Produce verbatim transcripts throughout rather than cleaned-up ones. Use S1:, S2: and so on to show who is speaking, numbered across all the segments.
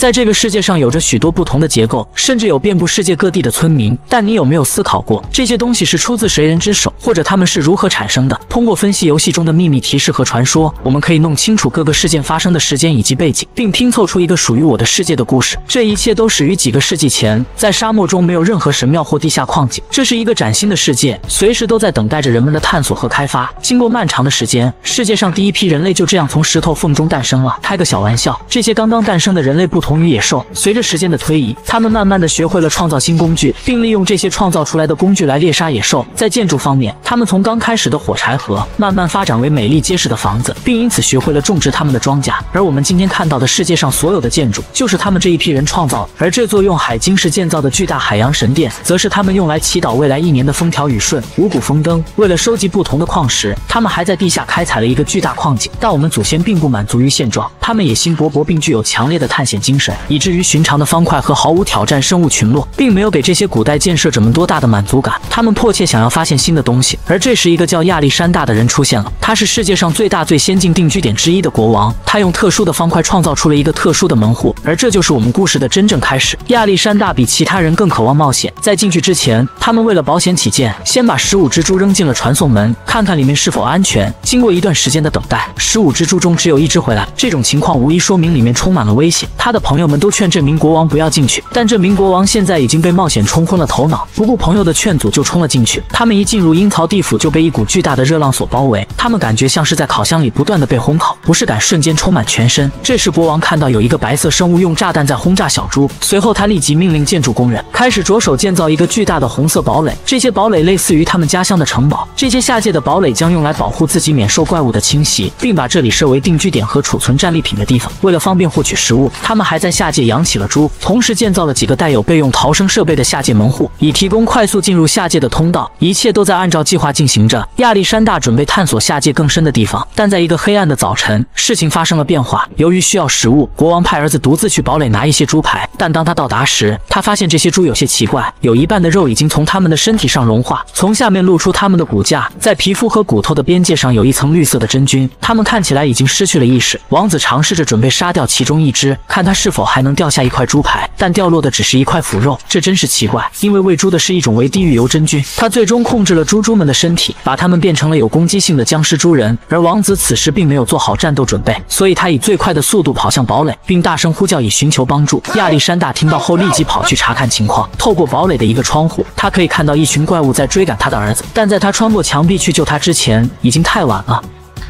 S1: 在这个世界上有着许多不同的结构，甚至有遍布世界各地的村民。但你有没有思考过，这些东西是出自谁人之手，或者它们是如何产生的？通过分析游戏中的秘密提示和传说，我们可以弄清楚各个事件发生的时间以及背景，并拼凑出一个属于我的世界的故事。这一切都始于几个世纪前，在沙漠中没有任何神庙或地下矿井，这是一个崭新的世界，随时都在等待着人们的探索和开发。经过漫长的时间，世界上第一批人类就这样从石头缝中诞生了。开个小玩笑，这些刚刚诞生的人类不同于野兽，随着时间的推移，他们慢慢的学会了创造新工具，并利用这些创造出来的工具来猎杀野兽。在建筑方面，他们从刚开始的火柴盒慢慢发展为美丽结实的房子，并因此学会了种植他们的庄稼。而我们今天看到的世界上所有的建筑，就是他们这一批人创造的。而这座用海晶石建造的巨大海洋神殿，则是他们用来祈祷未来一年的风调雨顺、五谷丰登。为了收集不同的矿石，他们还在地下开采了一个巨大矿井。但我们祖先并不满足于现状，他们野心勃勃，并具有强烈的探险精神，以至于寻常的方块和毫无挑战生物群落，并没有给这些古代建设者们多大的满足感。他们迫切想要发现新的东西。而这时，一个叫亚历山大的人出现了。他是世界上最大最先进定居点之一的国王，他用特殊的方块创造出了一个特殊的门户，而这就是我们故事的真正开始。亚历山大比其他人更渴望冒险，在进去之前，他们为了保险起见，先把十五只猪扔进了传送门，看看里面是否安全。经过一段时间的等待，十五只猪中只有一只回来，这种情况无疑说明里面充满了危险。他的朋友们都劝这名国王不要进去，但这名国王现在已经被冒险冲昏了头脑，不顾朋友的劝阻就冲了进去。他们一进入阴曹地府，就被一股巨大的热浪所包围，他们感觉像是在烤箱里不断的被烘烤，不适感瞬间充满全身。这时国王看到有一个白色生物用炸弹在轰炸小猪，随后他立即命令建筑工人开始着手建造一个巨大的红色堡垒。这些堡垒类似于他们家乡的城堡，这些下界的堡垒将用来保护自己免受怪物的侵袭，并把这里设为定居点和储存战利品的地方。为了方便获取食物，他们还在下界养起了猪，同时建造了几个带有备用逃生设备的下界门户，以提供快速进入下界的通道。一切都在按照计划进行着。亚历山大准备探索下界更深的地方，但在一个黑暗的早晨，事情发生了变化。由于需要食物，国王派儿子独自去堡垒拿一些猪排，但当他到达时，他发现这些猪有些奇怪，有一半的肉已经从他们的身体上融化，从下面露出他们的骨架，在皮肤和骨头的边界上有一层绿色的真菌，他们看起来已经失去了意识。王子尝试着准备杀掉其中一只，看他是否还能掉下一块猪排，但掉落的只是一块腐肉，这真是奇怪，因为喂猪的是一种为地狱油真菌。他最终控制了猪猪们的身体，把它们变成了有攻击性的僵尸猪人。而王子此时并没有做好战斗准备，所以他以最快的速度跑向堡垒，并大声呼叫以寻求帮助。亚历山大听到后立即跑去查看情况，透过堡垒的一个窗户，他可以看到一群怪物在追赶他的儿子，但在他穿过墙壁去救他之前，已经太晚了。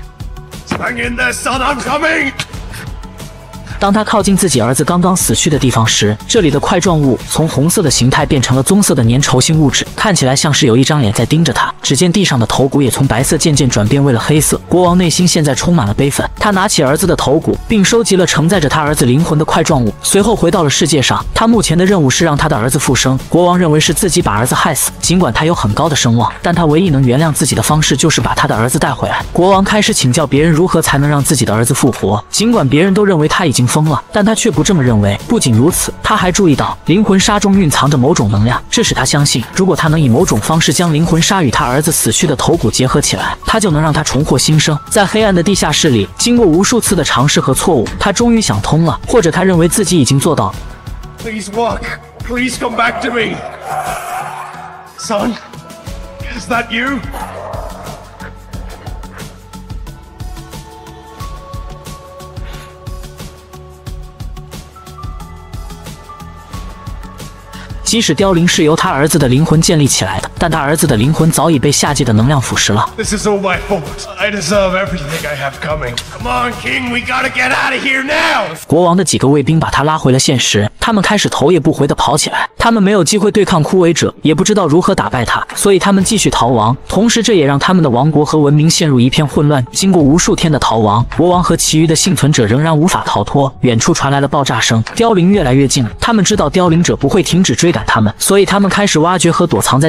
S2: Hang in there, son, I'm coming!
S1: 当他靠近自己儿子刚刚死去的地方时，这里的块状物从红色的形态变成了棕色的粘稠性物质，看起来像是有一张脸在盯着他。只见地上的头骨也从白色渐渐转变为了黑色。国王内心现在充满了悲愤，他拿起儿子的头骨，并收集了承载着他儿子灵魂的块状物，随后回到了世界上。他目前的任务是让他的儿子复生。国王认为是自己把儿子害死，尽管他有很高的声望，但他唯一能原谅自己的方式就是把他的儿子带回来。国王开始请教别人如何才能让自己的儿子复活，尽管别人都认为他已经疯了，但他却不这么认为。不仅如此，他还注意到灵魂沙中蕴藏着某种能量，这使他相信，如果他能以某种方式将灵魂沙与他儿子死去的头骨结合起来，他就能让他重获新生。在黑暗的地下室里，经过无数次的尝试和错误，他终于想通了，或者他认为自己已经做到了。
S2: Please walk. Please come back to me. Son, is that you?
S1: 即使凋零是由他儿子的灵魂建立起来的，但他儿子的灵魂早已被下界的能量腐蚀了。
S2: This is all my fault. I deserve everything I have coming. Come on, King, we gotta get out of here now.
S1: 国王的几个卫兵把他拉回了现实，他们开始头也不回地跑起来。他们没有机会对抗枯萎者，也不知道如何打败他，所以他们继续逃亡。同时，这也让他们的王国和文明陷入一片混乱。经过无数天的逃亡，国王和其余的幸存者仍然无法逃脱。远处传来了爆炸声，凋零越来越近了。他们知道凋零者不会停止追赶他们，所以他们开始挖掘和躲藏在地下。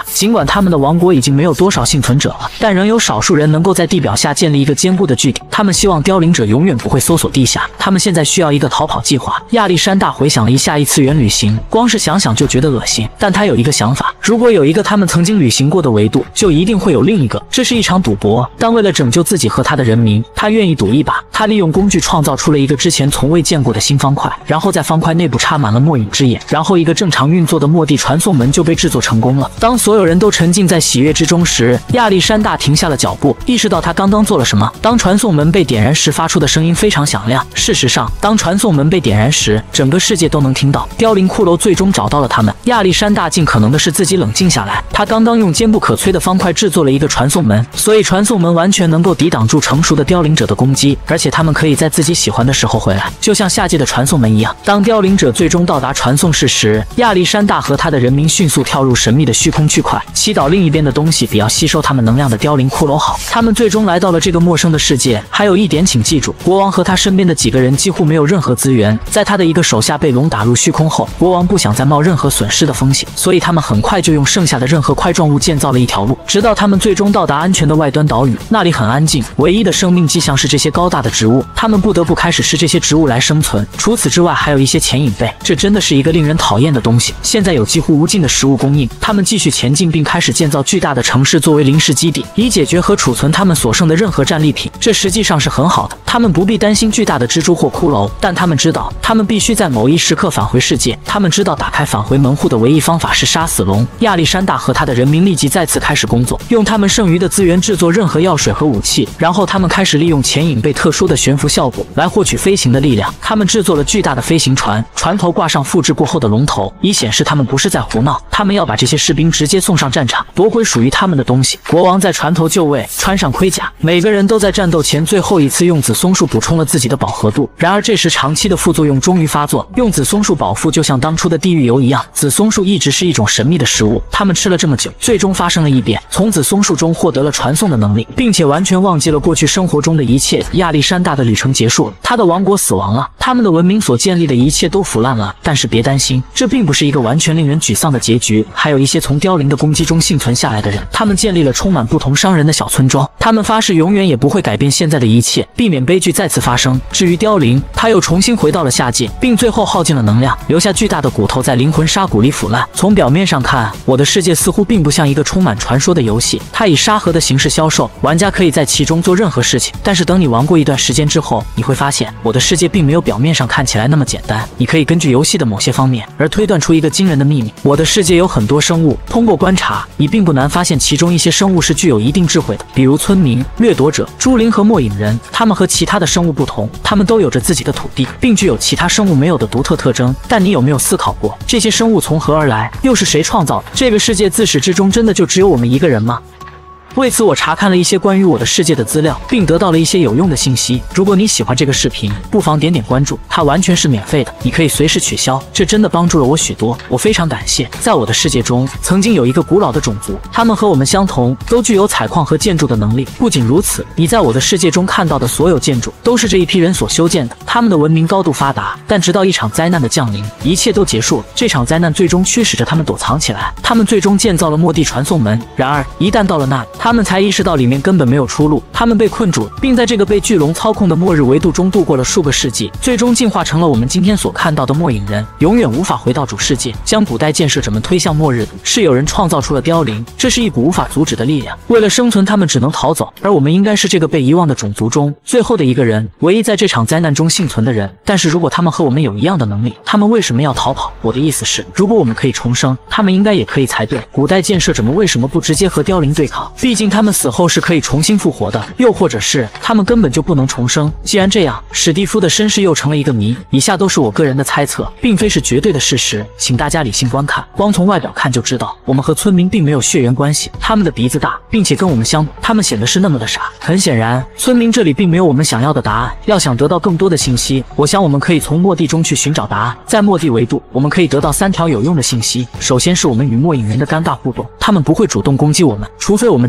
S1: 尽管他们的王国已经没有多少幸存者了，但仍有少数人能够在地表下建立一个坚固的据点。他们希望凋零者永远不会搜索地下，他们现在需要一个逃跑计划。亚历山大回想了一下异次元旅行，光是想想就觉得恶心。但他有一个想法，如果有一个他们曾经旅行过的维度，就一定会有另一个。这是一场赌博，但为了拯救自己和他的人民，他愿意赌一把。他利用工具创造出了一个之前从未见过的新方块，然后在方块内部插满了末影之眼，然后一个正常运作的末地传送门就被制作成功了。当所有人都沉浸在喜悦之中时，亚历山大停下了脚步，意识到他刚刚做了什么。当传送门被点燃时发出的声音非常响亮。事实上，当传送门被点燃时，整个世界都能听到。凋零骷髅最终找到了他们。亚历山大尽可能的是自己冷静下来，他刚刚用坚不可摧的方块制作了一个传送门，所以传送门完全能够抵挡住成熟的凋零者的攻击，而且他们可以在自己喜欢的时候回来，就像下界的传送门一样。当凋零者最终到达传送室时，亚历山大和他的人民迅速跳入神秘的虚空区块，祈祷另一边的东西比要吸收他们能量的凋零骷髅好。他们最终来到了这个陌生的世界。还有一点请记住，国王和他身边的几个人几乎没有任何资源。在他的一个手下被龙打入虚空后，国王不想再冒任何损失的风险，所以他们很快就用剩下的任何块状物建造了一条路，直到他们最终到达安全的外端岛屿。那里很安静，唯一的生命迹象是这些高大的植物，他们不得不开始吃这些植物来生存。除此之外，还有一些潜影贝，这真的是一个令人讨厌的东西。现在有几乎无尽的食物供应，他们继续前进，并开始建造巨大的城市作为临时基地，以解决和储存他们所剩的任何战利品。这实际上是很好的，他们不必担心巨大的蜘蛛或骷髅，但他们知道他们必须在某一时刻返回世界。他们知道打开返回门户的唯一方法是杀死龙。亚历山大和他的人民立即再次开始工作，用他们剩余的资源制作任何药水和武器，然后他们开始利用潜影贝特殊的悬浮效果来获取飞行的力量。他们制作了巨大的飞行船，船头挂上复制过后的龙头，以显示他们不是在胡闹。他们要把这些士兵直接送上战场，夺回属于他们的东西。国王在船头就位，穿上盔甲，每个人都在战斗前最后一次用紫松树补充了自己的饱和度。然而这时长期的副作用终于发作，用紫松树饱腹就像当初的地狱油一样。紫松树一直是一种神秘的食物，他们吃了这么久，最终发生了异变，从紫松树中获得了传送的能力，并且完全忘记了过去生活中的一切。亚历山大的旅程结束了，他的王国死亡了，他们的文明所建立的一切都腐烂了。但是别担心，这并不是一个完全令人沮丧的结局，还有一些从凋零的攻击中幸存下来的人，他们建立了充满不同商人的小村庄，他们发誓永远也不会改变现在的一切，避免悲剧再次发生。至于凋零，他又重新回到了下界，并最后耗尽了能量，留下巨大的骨头在灵魂沙谷里腐烂。从表面上看，我的世界似乎并不像一个充满传说的游戏，它以沙盒的形式销售，玩家可以在其中做任何事情。但是等你玩过一段时间之后，你会发现我的世界并没有表面上看起来那么简单。你可以根据游戏的某些方面而推断出一个惊人的秘密。我的世界有很多生物，通过观察，你并不难发现其中一些生物是具有一定智慧的，比如村民、掠夺者、猪灵和末影人。他们和其他的生物不同，他们都有着自己的土地，并具有其他生物没有的独特特征。但你有没有思考过，这些生物从何而来，又是谁创造的？这个世界自始至终真的就只有我们一个人吗？为此我查看了一些关于我的世界的资料，并得到了一些有用的信息。如果你喜欢这个视频，不妨点点关注，它完全是免费的，你可以随时取消，这真的帮助了我许多，我非常感谢。在我的世界中，曾经有一个古老的种族，他们和我们相同，都具有采矿和建筑的能力。不仅如此，你在我的世界中看到的所有建筑，都是这一批人所修建的。他们的文明高度发达，但直到一场灾难的降临，一切都结束了。这场灾难最终驱使着他们躲藏起来，他们最终建造了末地传送门。然而一旦到了那里，他们才意识到里面根本没有出路，他们被困住，并在这个被巨龙操控的末日维度中度过了数个世纪，最终进化成了我们今天所看到的末影人，永远无法回到主世界，将古代建设者们推向末日的是有人创造出了凋零，这是一股无法阻止的力量。为了生存，他们只能逃走，而我们应该是这个被遗忘的种族中最后的一个人，唯一在这场灾难中幸存的人。但是如果他们和我们有一样的能力，他们为什么要逃跑？我的意思是，如果我们可以重生，他们应该也可以才对。古代建设者们为什么不直接和凋零对抗？毕竟他们死后是可以重新复活的，又或者是他们根本就不能重生。既然这样，史蒂夫的身世又成了一个谜。以下都是我个人的猜测，并非是绝对的事实，请大家理性观看。光从外表看就知道，我们和村民并没有血缘关系，他们的鼻子大，并且跟我们相比，他们显得是那么的傻。很显然，村民这里并没有我们想要的答案。要想得到更多的信息，我想我们可以从末地中去寻找答案。在末地维度，我们可以得到三条有用的信息。首先是我们与末影人的尴尬互动，他们不会主动攻击我们，除非我们直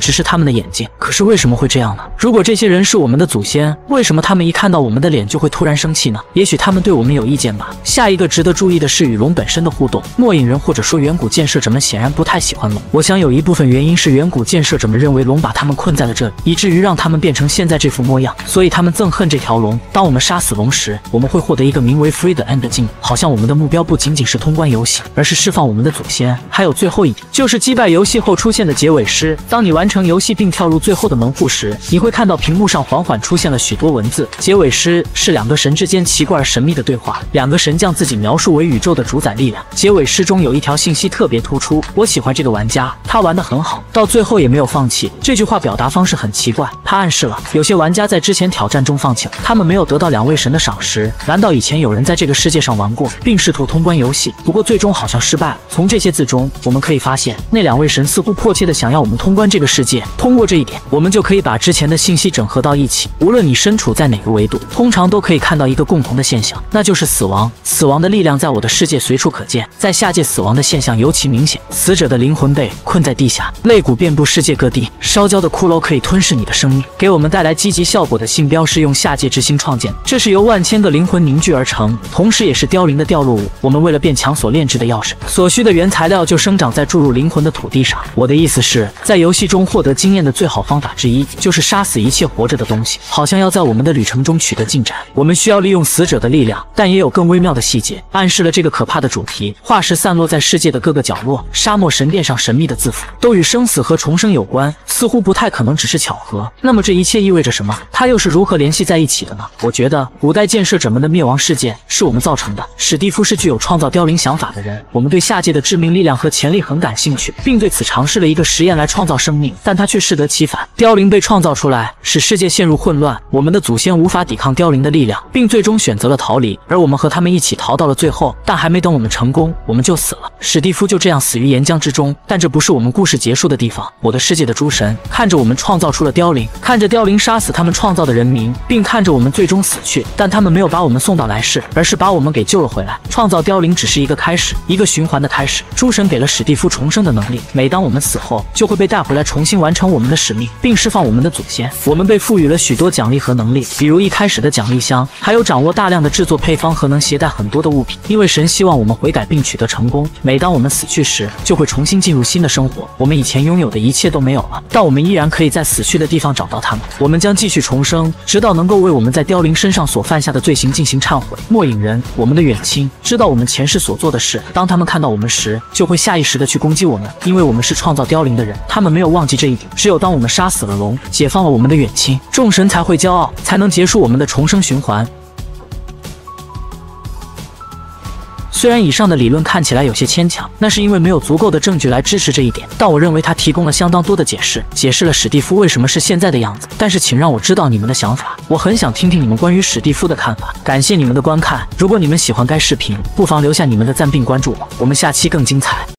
S1: 直视他们的眼睛。可是为什么会这样呢？如果这些人是我们的祖先，为什么他们一看到我们的脸就会突然生气呢？也许他们对我们有意见吧。下一个值得注意的是与龙本身的互动。末影人或者说远古建设者们显然不太喜欢龙，我想有一部分原因是远古建设者们认为龙把他们困在了这里，以至于让他们变成现在这副模样，所以他们憎恨这条龙。当我们杀死龙时，我们会获得一个名为 Free 的 End 镜，好像我们的目标不仅仅是通关游戏，而是释放我们的祖先。还有最后一点，就是击败游戏后出现的结尾师。当你完成游戏并跳入最后的门户时，你会看到屏幕上缓缓出现了许多文字。结尾师是两个神之间奇怪而神秘的对话，两个神将自己描述为宇宙的主宰力量。结尾师中有一条信息特别突出，我喜欢这个玩家，他玩得很好，到最后也没有放弃。这句话表达方式很奇怪，他暗示了有些玩家在之前挑战中放弃了，他们没有得到两位神的赏识。难道以前有人在这个世界上玩过，并试图通关游戏，不过最终好像失败了？从这些字中，我们可以发现，那两位神似乎迫切地想要我们通关这个世界。通过这一点，我们就可以把之前的信息整合到一起。无论你身处在哪个维度，通常都可以看到一个共同的现象，那就是死亡。死亡的力量在我的世界随处可见，在下界死亡的现象尤其明显，死者的灵魂被困在地下，肋骨遍布世界各地，烧焦的骷髅可以吞噬你的生命。给我们带来积极效果的信标是用下界之心创建，这是由万千个灵魂凝聚而成，同时也是凋零的掉落物。我们为了变强所炼制的钥匙，所需的原材料就生长在注入灵魂的土地上。我的意思是，在游戏中获得经验的最好方法之一，就是杀死一切活着的东西，好像要在我们的旅程中取得进展。我们需要利用死者的力量，但也有更微妙的细节，暗示了这个可怕的主题。化石散落在世界的各个角落，沙漠神殿上神秘的字符，都与生死和重生有关，似乎不太可能只是巧合。那么这一切意味着什么？它又是如何联系在一起的呢？我觉得古代建设者们的灭亡事件是我们造成的。史蒂夫是具有创造凋零想法的人，我们对下界的致命力量和潜力很感兴趣，并对此尝试了一个实验来创造生命，但他却适得其反。凋零被创造出来，使世界陷入混乱，我们的祖先无法抵抗凋零的力量，并最终选择了逃离，而我们和他们一起逃到了最后，但还没等我们成功，我们就死了。史蒂夫就这样死于岩浆之中，但这不是我们故事结束的地方。我的世界的诸神看着我们创造出了凋零，看着凋零杀死他们创造的人民，并看着我们最终死去，但他们没有把我们送到来世，而是把我们给救了回来。创造凋零只是一个开始，一个循环的开始。诸神给了史蒂夫重生的能力，每当我们死后，就会被带回来重新完成我们的使命，并释放我们的祖先。我们被赋予了许多奖励和能力，比如一开始的奖励箱，还有掌握大量的制作配方和能携带很多的物品，因为神希望我们悔改并取得成功。每当我们死去时，就会重新进入新的生活，我们以前拥有的一切都没有了，但我们依然可以在死去的地方找到他们。我们将继续重生，直到能够为我们在凋零身上所犯下的罪行进行忏悔。末影人，我们的远亲，知道我们前世所做的事，当他们看到我们时，就会下意识地去攻击我们，因为我们是创造凋零的人。他们没有忘记这一点，只有当我们杀死了龙，解放了我们的远亲，众神才会骄傲，才能结束我们的重生循环。虽然以上的理论看起来有些牵强，那是因为没有足够的证据来支持这一点，但我认为它提供了相当多的解释，解释了史蒂夫为什么是现在的样子。但是请让我知道你们的想法，我很想听听你们关于史蒂夫的看法。感谢你们的观看，如果你们喜欢该视频，不妨留下你们的赞并关注我，我们下期更精彩。